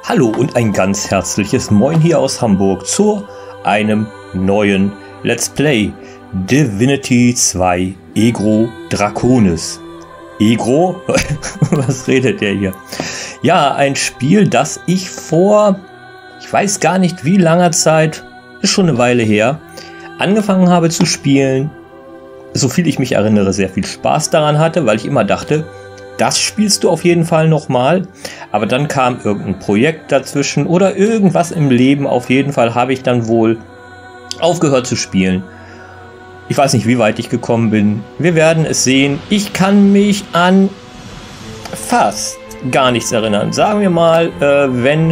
Hallo und ein ganz herzliches Moin hier aus Hamburg zu einem neuen Let's Play Divinity 2 Egro Draconis. Egro? Was redet der hier? Ja, ein Spiel, das ich vor, ich weiß gar nicht wie langer Zeit, ist schon eine Weile her, angefangen habe zu spielen. So viel ich mich erinnere, sehr viel Spaß daran hatte, weil ich immer dachte, das spielst du auf jeden Fall nochmal. Aber dann kam irgendein Projekt dazwischen oder irgendwas im Leben. Auf jeden Fall habe ich dann wohl aufgehört zu spielen. Ich weiß nicht, wie weit ich gekommen bin. Wir werden es sehen. Ich kann mich an fast gar nichts erinnern. Sagen wir mal, wenn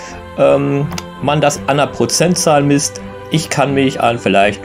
man das an einer Prozentzahl misst, ich kann mich an vielleicht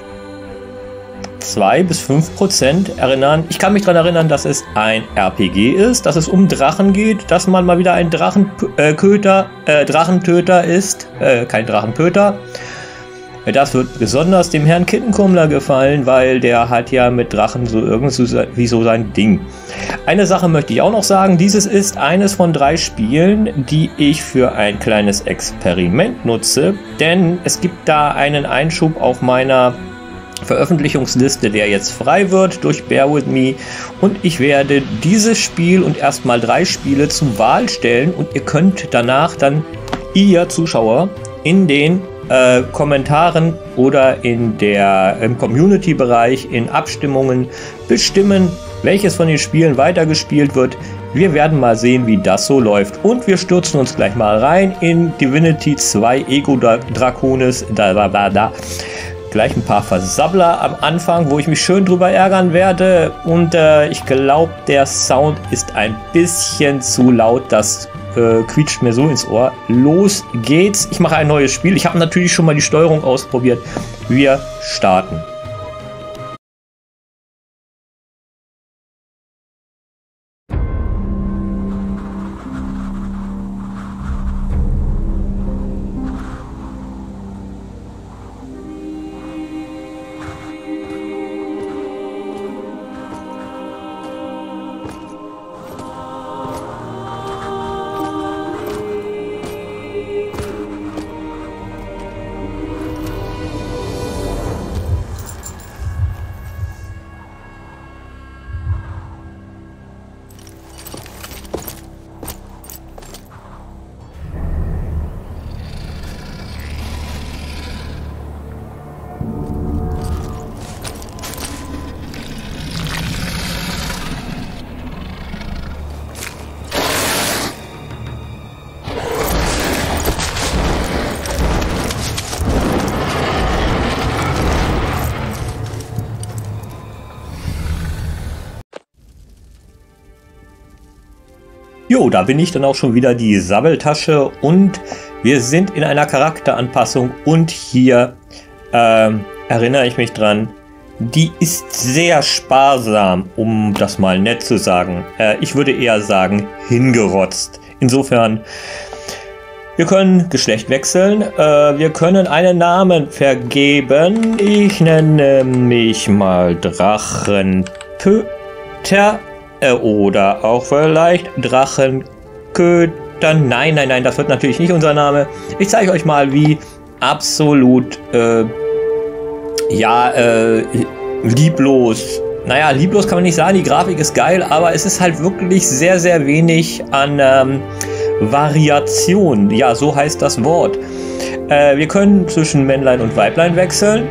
2 bis 5% erinnern. Ich kann mich daran erinnern, dass es ein RPG ist, dass es um Drachen geht, dass man mal wieder ein Drachentöter ist, kein Drachentöter. Das wird besonders dem Herrn Kittenkummler gefallen, weil der hat ja mit Drachen so irgendwie so sein Ding. Eine Sache möchte ich auch noch sagen, dieses ist eines von 3 Spielen, die ich für ein kleines Experiment nutze, denn es gibt da einen Einschub auf meiner Veröffentlichungsliste, der jetzt frei wird durch Bear With Me, und ich werde dieses Spiel und erstmal 3 Spiele zur Wahl stellen und ihr könnt danach dann, ihr Zuschauer, in den Kommentaren oder im Community-Bereich in Abstimmungen bestimmen, welches von den Spielen weitergespielt wird. Wir werden mal sehen, wie das so läuft, und wir stürzen uns gleich mal rein in Divinity 2 Egro Draconis. Gleich ein paar Versabbler am Anfang, wo ich mich schön drüber ärgern werde, und ich glaube, der Sound ist ein bisschen zu laut, das quietscht mir so ins Ohr. Los geht's, ich mache ein neues Spiel. Ich habe natürlich schon mal die Steuerung ausprobiert. Wir starten. Jo, da bin ich dann auch schon wieder, die Sabbeltasche, und wir sind in einer Charakteranpassung, und hier erinnere ich mich dran, die ist sehr sparsam, um das mal nett zu sagen. Ich würde eher sagen, hingerotzt. Insofern, wir können Geschlecht wechseln, wir können einen Namen vergeben. Ich nenne mich mal Drachenpöter. Oder auch vielleicht Drachenköter. Nein, das wird natürlich nicht unser Name. Ich zeige euch mal, wie absolut lieblos. Naja, lieblos kann man nicht sagen, die Grafik ist geil, aber es ist halt wirklich sehr, sehr wenig an Variation. Ja, so heißt das Wort. Wir können zwischen Männlein und Weiblein wechseln.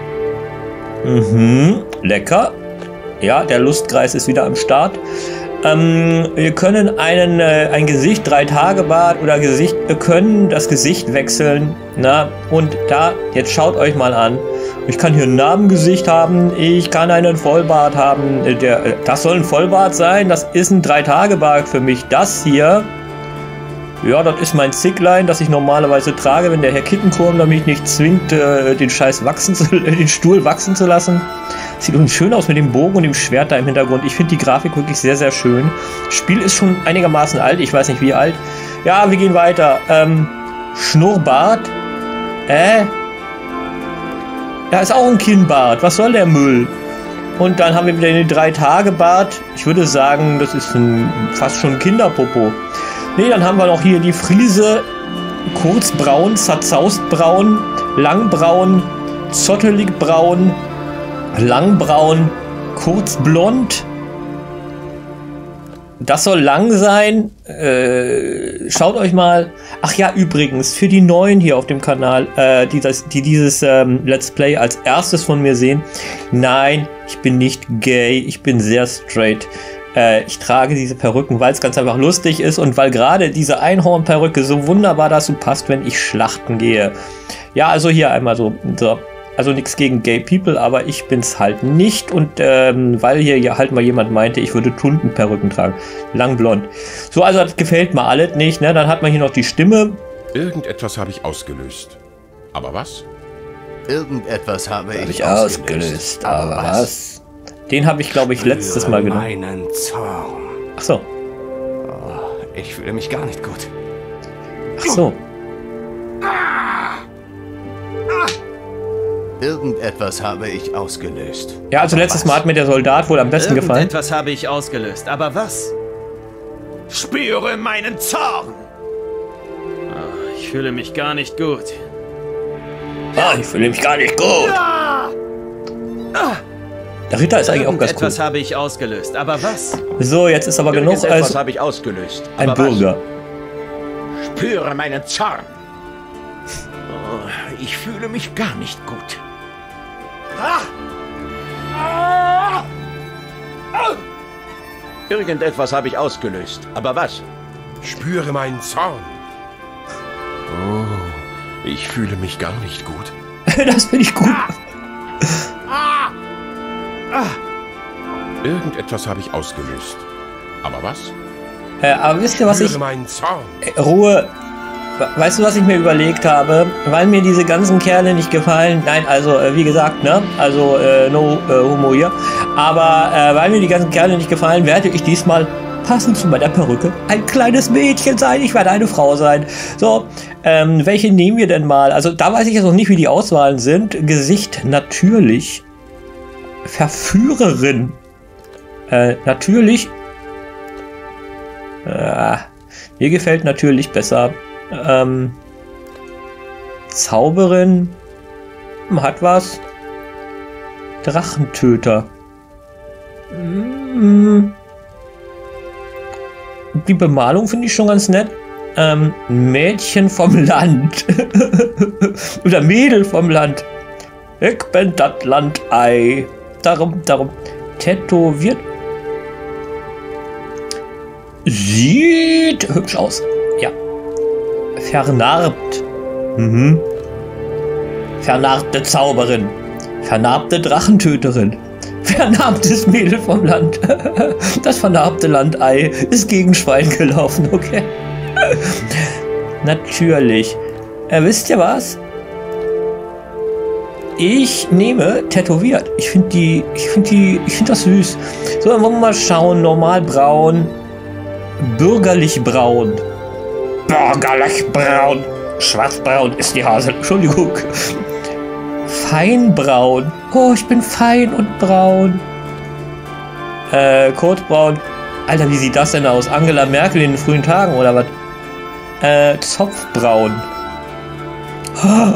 Lecker. Ja, der Lustkreis ist wieder am Start. Wir können ein Gesicht, 3-Tage-Bart oder Gesicht, wir können das Gesicht wechseln. Na, und da, jetzt schaut euch mal an. Ich kann hier ein Narbengesicht haben, ich kann einen Vollbart haben. Das soll ein Vollbart sein, das ist ein 3-Tage-Bart für mich. Das hier, ja, das ist mein Zicklein, das ich normalerweise trage, wenn der Herr Kittenkummler mich nicht zwingt, den Stuhl wachsen zu lassen. Sieht übrigens schön aus mit dem Bogen und dem Schwert da im Hintergrund. Ich finde die Grafik wirklich sehr, sehr schön. Das Spiel ist schon einigermaßen alt, ich weiß nicht wie alt. Ja, wir gehen weiter. Schnurrbart. Da ist auch ein Kinnbart. Was soll der Müll? Und dann haben wir wieder den 3-Tage-Bart. Ich würde sagen, das ist fast schon ein Kinderpopo. Ne, dann haben wir noch hier die Friese. kurzbraun, zerzaustbraun, langbraun, zottelig-braun, langbraun, kurzblond. Das soll lang sein. Schaut euch mal. Ach ja, übrigens, für die Neuen hier auf dem Kanal, die dieses Let's Play als erstes von mir sehen. Nein, ich bin nicht gay. Ich bin sehr straight. Ich trage diese Perücken, weil es ganz einfach lustig ist und weil gerade diese Einhornperücke so wunderbar dazu passt, wenn ich schlachten gehe. Ja, also hier einmal so. Also nichts gegen Gay People, aber ich bin's halt nicht. Und weil hier halt mal jemand meinte, ich würde Tuntenperücken tragen. Lang blond. So, also das gefällt mir alles nicht. Ne? Dann hat man hier noch die Stimme. Irgendetwas habe ich ausgelöst. Aber was? Irgendetwas habe ich ausgelöst. Aber was? Den habe ich, glaube ich, letztes Mal genommen. Meinen Zorn. Ach so. Oh, ich fühle mich gar nicht gut. Ach so. Irgendetwas habe ich ausgelöst. Ja, also letztes Mal hat mir der Soldat wohl am besten gefallen. Irgendetwas habe ich ausgelöst, aber was? Spüre meinen Zorn! Ich fühle mich gar nicht gut. Ich fühle mich gar nicht gut. Der Ritter ist eigentlich auch ganz cool. Etwas habe ich ausgelöst, aber was? So, jetzt ist aber genug. Etwas habe ich ausgelöst. Ein Bürger. Spüre meinen Zorn! Ich fühle mich gar nicht gut. Irgendetwas habe ich ausgelöst. Aber was? Spüre meinen Zorn. Oh, ich fühle mich gar nicht gut. Das finde ich gut. Irgendetwas habe ich ausgelöst. Aber was? Aber wisst ihr, was ich... Spüre meinen Zorn. Ruhe. Weißt du, was ich mir überlegt habe? Weil mir diese ganzen Kerle nicht gefallen. Nein, also, wie gesagt, ne? Also, no Homo hier. Aber, weil mir die ganzen Kerle nicht gefallen, werde ich diesmal passend zu meiner Perücke ein kleines Mädchen sein. Ich werde eine Frau sein. So, welche nehmen wir denn mal? Also, da weiß ich jetzt noch nicht, wie die Auswahlen sind. Gesicht natürlich. Verführerin. Natürlich. Mir gefällt natürlich besser. Zauberin hat was. Drachentöter. Die Bemalung finde ich schon ganz nett. Mädchen vom Land. Oder Mädel vom Land. Ich bin das Landei. Darum. Tätowiert. Sieht hübsch aus. Ja. Vernarbt. Vernarbte Zauberin. Vernarbte Drachentöterin. Vernarbtes Mädel vom Land. Das vernarbte Landei ist gegen Schwein gelaufen, okay? Natürlich. Wisst ihr was? Ich nehme tätowiert. Ich finde das süß. So, dann wollen wir mal schauen. Normal braun. Bürgerlich braun. Bürgerlich braun. Schwarzbraun ist die Hase. Entschuldigung. Feinbraun. Oh, ich bin fein und braun. Kurzbraun. Alter, wie sieht das denn aus? Angela Merkel in den frühen Tagen oder was? Zopfbraun. Oh.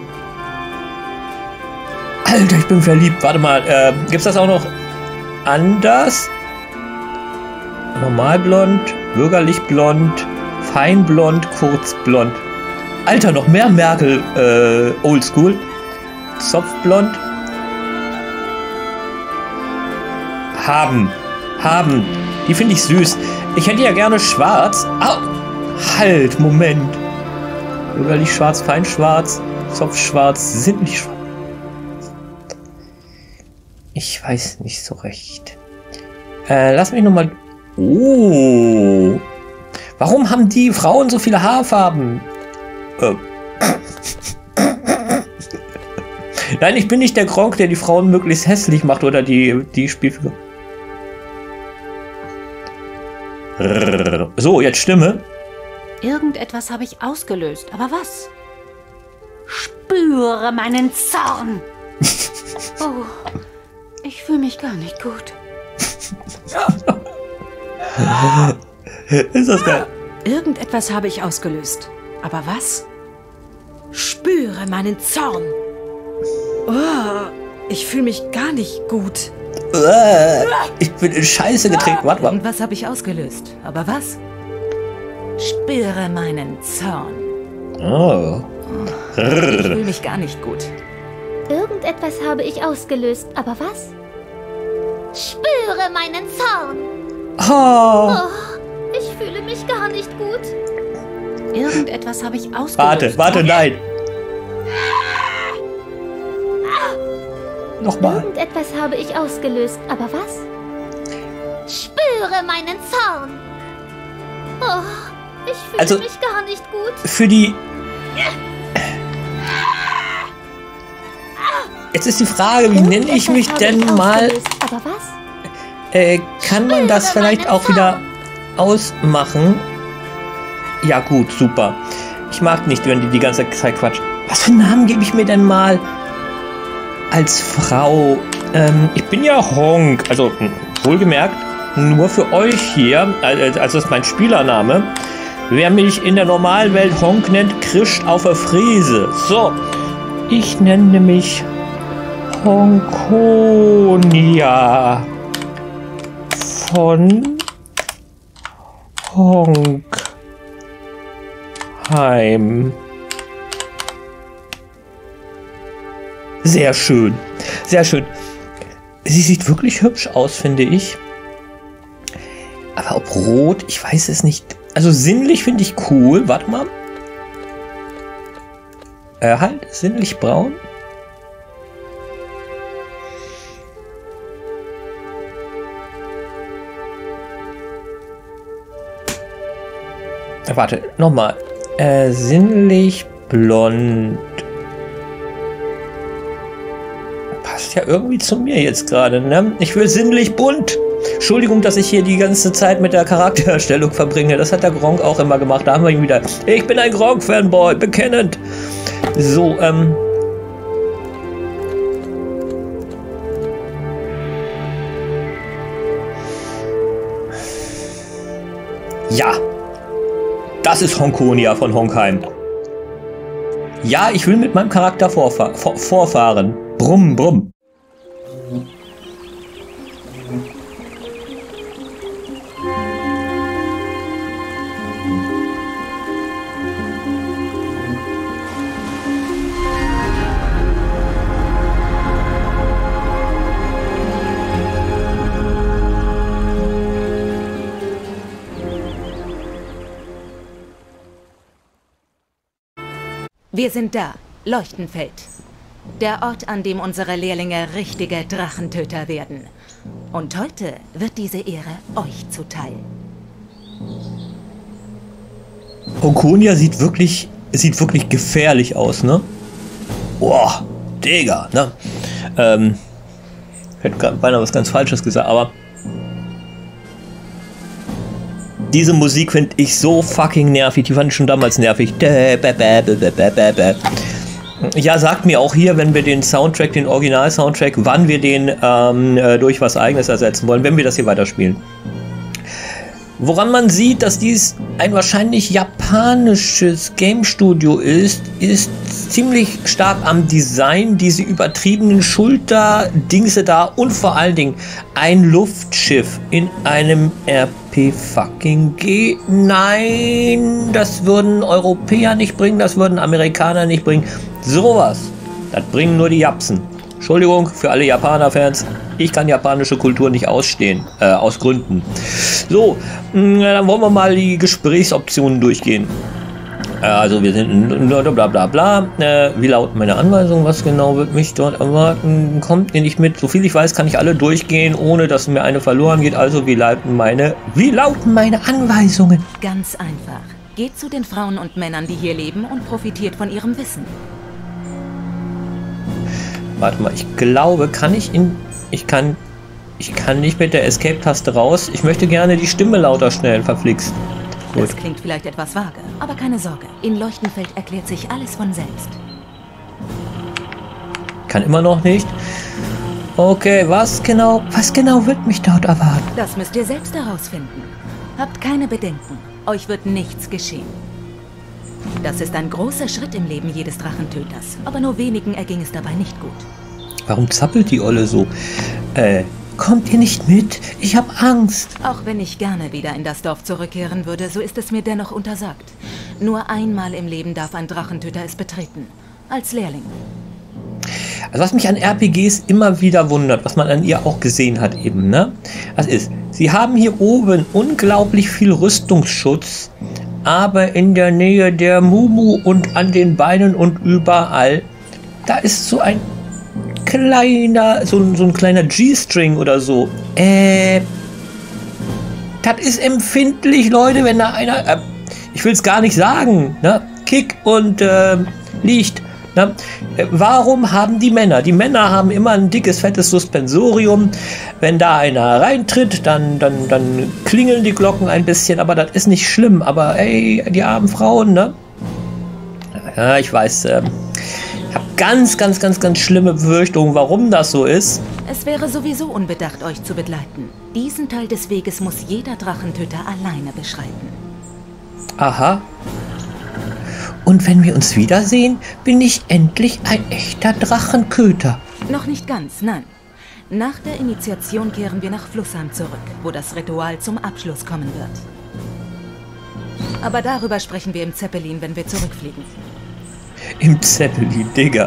Alter, ich bin verliebt. Warte mal, gibt's das auch noch anders? Normalblond, bürgerlich blond, feinblond, kurzblond. Alter, noch mehr Merkel, oldschool. Zopfblond. Haben. Die finde ich süß. Ich hätte ja gerne schwarz. Au! Halt, Moment. Bürgerlich schwarz, fein schwarz, Zopfschwarz, sinnlich schwarz. Ich weiß nicht so recht. Lass mich nochmal... Oh. Warum haben die Frauen so viele Haarfarben? Nein, ich bin nicht der Gronk, der die Frauen möglichst hässlich macht oder die Spielfigur. So, jetzt Stimme. Irgendetwas habe ich ausgelöst, aber was? Spüre meinen Zorn. Oh, ich fühle mich gar nicht gut. Ist das geil? Irgendetwas habe ich ausgelöst. Aber was? Spüre meinen Zorn. Oh, ich fühle mich gar nicht gut. Ich bin in Scheiße getreten. Warte mal. Irgendwas habe ich ausgelöst. Aber was? Spüre meinen Zorn. Oh. Ich fühle mich gar nicht gut. Irgendetwas habe ich ausgelöst, aber was? Spüre meinen Zorn. Oh. Oh, ich fühle mich gar nicht gut. Irgendetwas habe ich ausgelöst. Warte, nein. Nochmal. Irgendetwas habe ich ausgelöst, aber was? Spüre meinen Zorn. Oh, ich fühle mich gar nicht gut. Für die... Jetzt ist die Frage, wie nenne ich mich denn mal... Aber was? Kann man das vielleicht auch wieder ausmachen? Ja gut, super. Ich mag nicht, wenn die ganze Zeit quatschen. Was für einen Namen gebe ich mir denn mal als Frau? Ich bin ja Honk. Also, wohlgemerkt, nur für euch hier. Also, das ist mein Spielername. Wer mich in der normalen Welt Honk nennt, krischt auf der Fräse. So, ich nenne mich Honkonia von Honkheim. Sehr schön, sehr schön. Sie sieht wirklich hübsch aus, finde ich. Aber ob rot, ich weiß es nicht. Also sinnlich finde ich cool. Warte mal. Halt, sinnlich braun. Warte, nochmal. Sinnlich blond. Passt ja irgendwie zu mir jetzt gerade, ne? Ich will sinnlich bunt. Entschuldigung, dass ich hier die ganze Zeit mit der Charaktererstellung verbringe. Das hat der Gronkh auch immer gemacht. Da haben wir ihn wieder. Ich bin ein Gronkh-Fanboy, bekennend. So, ja. Das ist Honkonia von Honkheim. Ja, ich will mit meinem Charakter vorfahren. Brumm, brumm. Wir sind da, Leuchtenfeld. Der Ort, an dem unsere Lehrlinge richtige Drachentöter werden. Und heute wird diese Ehre euch zuteil. Honkonia sieht wirklich gefährlich aus, ne? Boah, Digga, ne? Ich hätte gerade beinahe was ganz Falsches gesagt, aber diese Musik finde ich so fucking nervig. Die fand ich schon damals nervig. Ja, sagt mir auch hier, wenn wir den Soundtrack, den Original-Soundtrack, wann wir den durch was Eigenes ersetzen wollen, wenn wir das hier weiterspielen. Woran man sieht, dass dies ein wahrscheinlich japanisches Game Studio ist ziemlich stark am Design, diese übertriebenen Schulterdingse da und vor allen Dingen ein Luftschiff in einem RPG. Nein, das würden Europäer nicht bringen, das würden Amerikaner nicht bringen. Sowas, das bringen nur die Japsen. Entschuldigung für alle Japaner-Fans, ich kann japanische Kultur nicht ausstehen, aus Gründen. So, dann wollen wir mal die Gesprächsoptionen durchgehen. Also wir sind bla bla bla. Wie lauten meine Anweisungen? Was genau wird mich dort erwarten? Kommt ihr nicht mit? Soviel ich weiß, kann ich alle durchgehen, ohne dass mir eine verloren geht. Also wie lauten meine Anweisungen? Ganz einfach. Geht zu den Frauen und Männern, die hier leben und profitiert von ihrem Wissen. Warte mal, ich glaube, ich kann nicht mit der Escape-Taste raus. Ich möchte gerne die Stimme lauter stellen, verflixt. Gut. Das klingt vielleicht etwas vage, aber keine Sorge. In Leuchtenfeld erklärt sich alles von selbst. Kann immer noch nicht. Okay, was genau wird mich dort erwarten? Das müsst ihr selbst herausfinden. Habt keine Bedenken. Euch wird nichts geschehen. Das ist ein großer Schritt im Leben jedes Drachentöters, aber nur wenigen erging es dabei nicht gut. Warum zappelt die Olle so? Kommt ihr nicht mit? Ich habe Angst. Auch wenn ich gerne wieder in das Dorf zurückkehren würde, so ist es mir dennoch untersagt. Nur einmal im Leben darf ein Drachentöter es betreten. Als Lehrling. Also was mich an RPGs immer wieder wundert, was man an ihr auch gesehen hat eben, ne? Das ist, sie haben hier oben unglaublich viel Rüstungsschutz, aber in der Nähe der Mumu und an den Beinen und überall, da ist so ein kleiner, so ein kleiner G-String oder so. Das ist empfindlich, Leute, wenn da einer, ich will es gar nicht sagen, ne? Kick und Licht. Na, warum haben die Männer haben immer ein dickes, fettes Suspensorium. Wenn da einer reintritt, dann klingeln die Glocken ein bisschen, aber das ist nicht schlimm. Aber ey, die armen Frauen, ne? Ja, ich weiß, ich habe ganz schlimme Befürchtungen, warum das so ist. Es wäre sowieso unbedacht, euch zu begleiten. Diesen Teil des Weges muss jeder Drachentöter alleine beschreiten. Aha. Und wenn wir uns wiedersehen, bin ich endlich ein echter Drachenköter. Noch nicht ganz, nein. Nach der Initiation kehren wir nach Flussheim zurück, wo das Ritual zum Abschluss kommen wird. Aber darüber sprechen wir im Zeppelin, wenn wir zurückfliegen. Im Zeppelin, Digga.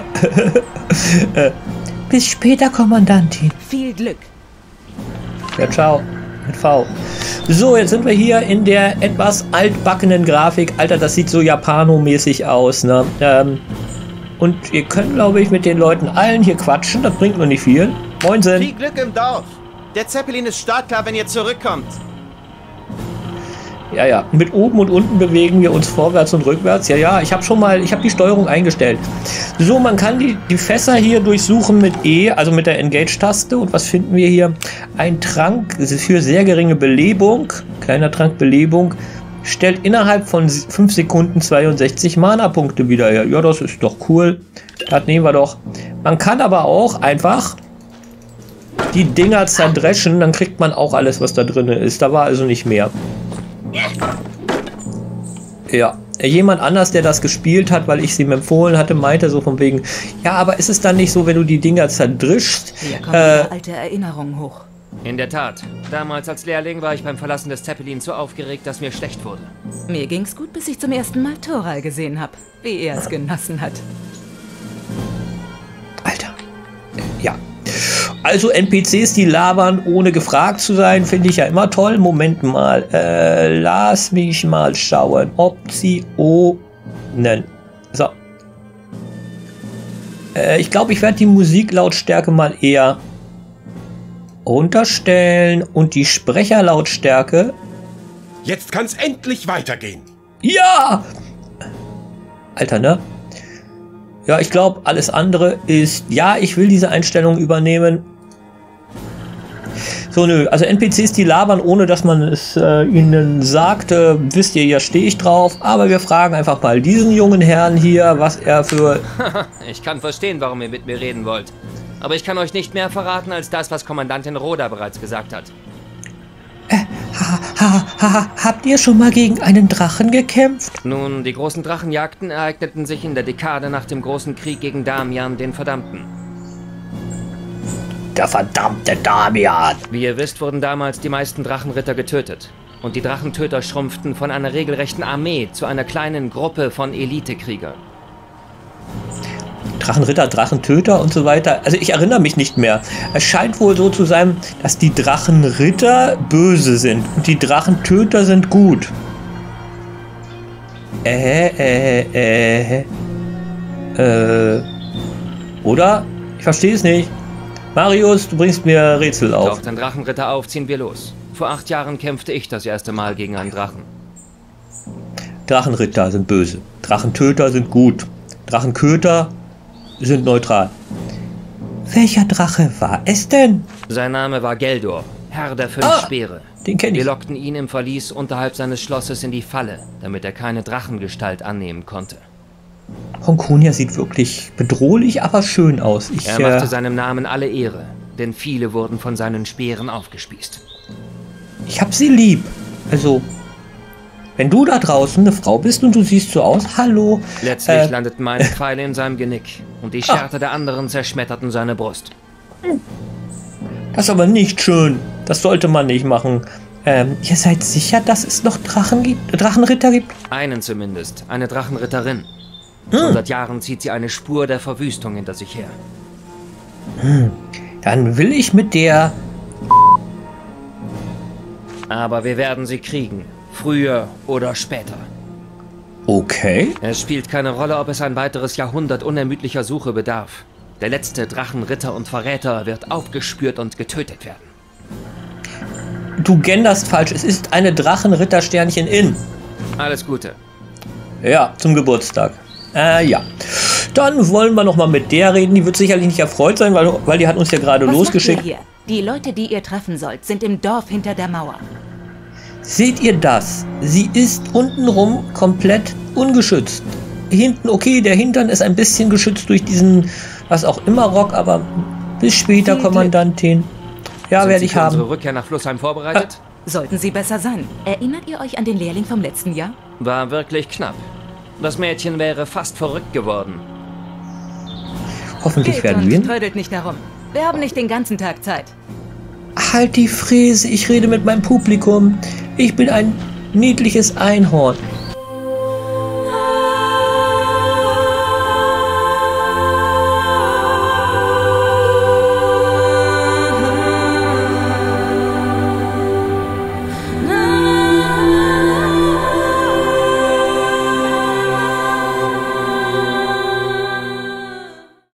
Bis später, Kommandantin. Viel Glück. Ja, ciao. Mit V. So, jetzt sind wir hier in der etwas altbackenen Grafik. Alter, das sieht so japanomäßig aus, ne? Und ihr könnt, glaube ich, mit den Leuten allen hier quatschen. Das bringt nur nicht viel. Moinsen. Viel Glück im Dorf. Der Zeppelin ist startklar, wenn ihr zurückkommt. Ja. Mit oben und unten bewegen wir uns vorwärts und rückwärts. Ja, ich habe die Steuerung eingestellt. So, man kann die Fässer hier durchsuchen mit E, also mit der Engage-Taste. Und was finden wir hier? Ein Trank für sehr geringe Belebung. Kleiner Trank Belebung. Stellt innerhalb von 5 Sekunden 62 Mana-Punkte wieder her. Ja, das ist doch cool. Das nehmen wir doch. Man kann aber auch einfach die Dinger zerdreschen. Dann kriegt man auch alles, was da drin ist. Da war also nicht mehr. Ja, jemand anders, der das gespielt hat, weil ich sie ihm empfohlen hatte, meinte so von wegen, ja, aber ist es dann nicht so, wenn du die Dinger zerdrischst? Hier kommen alte Erinnerungen hoch. In der Tat. Damals als Lehrling war ich beim Verlassen des Zeppelins so aufgeregt, dass mir schlecht wurde. Mir ging's gut, bis ich zum ersten Mal Toral gesehen habe, wie er es genossen hat. Alter. Ja. Also NPCs, die labern, ohne gefragt zu sein, finde ich ja immer toll. Moment mal, lass mich mal schauen. Optionen. So. Ich glaube, ich werde die Musiklautstärke mal eher runterstellen und die Sprecherlautstärke. Jetzt kann's endlich weitergehen. Ja! Alter, ne? Ja, ich glaube, alles andere ist... Ja, ich will diese Einstellung übernehmen. So, nö. Also NPCs, die labern, ohne dass man es ihnen sagt. Wisst ihr, ja stehe ich drauf. Aber wir fragen einfach mal diesen jungen Herrn hier, was er für... Ich kann verstehen, warum ihr mit mir reden wollt. Aber ich kann euch nicht mehr verraten, als das, was Kommandantin Roda bereits gesagt hat. Habt ihr schon mal gegen einen Drachen gekämpft? Nun, die großen Drachenjagden ereigneten sich in der Dekade nach dem großen Krieg gegen Damian, den Verdammten. Der verdammte Damian! Wie ihr wisst, wurden damals die meisten Drachenritter getötet. Und die Drachentöter schrumpften von einer regelrechten Armee zu einer kleinen Gruppe von Elitekriegern. Drachenritter, Drachentöter und so weiter. Also ich erinnere mich nicht mehr. Es scheint wohl so zu sein, dass die Drachenritter böse sind und die Drachentöter sind gut. Oder? Ich verstehe es nicht. Marius, du bringst mir Rätsel auf. Taucht ein Drachenritter auf, ziehen wir los. Vor 8 Jahren kämpfte ich das erste Mal gegen einen Drachen. Drachenritter sind böse. Drachentöter sind gut. Drachenköter sind neutral. Welcher Drache war es denn? Sein Name war Geldor, Herr der 5 Speere. Den kenne ich. Wir lockten ihn im Verlies unterhalb seines Schlosses in die Falle, damit er keine Drachengestalt annehmen konnte. Honkonia sieht wirklich bedrohlich, aber schön aus. Er machte seinem Namen alle Ehre, denn viele wurden von seinen Speeren aufgespießt. Ich hab sie lieb. Also, Wenn du da draußen eine Frau bist und du siehst so aus, hallo. Letztlich landeten meine Pfeile in seinem Genick und die Schwerter der anderen zerschmetterten seine Brust. Das ist aber nicht schön. Das sollte man nicht machen. Ihr seid sicher, dass es noch Drachenritter gibt? Einen zumindest, eine Drachenritterin. Schon seit Jahren zieht sie eine Spur der Verwüstung hinter sich her. Dann will ich mit der... Aber wir werden sie kriegen. Früher oder später. Okay. Es spielt keine Rolle, ob es ein weiteres Jahrhundert unermüdlicher Suche bedarf. Der letzte Drachenritter und Verräter wird aufgespürt und getötet werden. Du genderst falsch. Es ist eine Drachenrittersternchen in. Alles Gute. Ja, zum Geburtstag. Ja. Dann wollen wir noch mal mit der reden. Die wird sicherlich nicht erfreut sein, weil die hat uns ja gerade losgeschickt. Was macht ihr hier? Die Leute, die ihr treffen sollt, sind im Dorf hinter der Mauer. Seht ihr das? Sie ist untenrum komplett ungeschützt. Hinten, okay, der Hintern ist ein bisschen geschützt durch diesen, was auch immer, Rock, aber bis später, Kommandantin. Ja, werde ich haben. Unsere Rückkehr nach Flussheim vorbereitet? Sollten sie besser sein. Erinnert ihr euch an den Lehrling vom letzten Jahr? War wirklich knapp. Das Mädchen wäre fast verrückt geworden. Hoffentlich werden wir Geht ihn. und trödelt nicht darum. Wir haben nicht den ganzen Tag Zeit. Halt die Fräse, ich rede mit meinem Publikum. Ich bin ein niedliches Einhorn.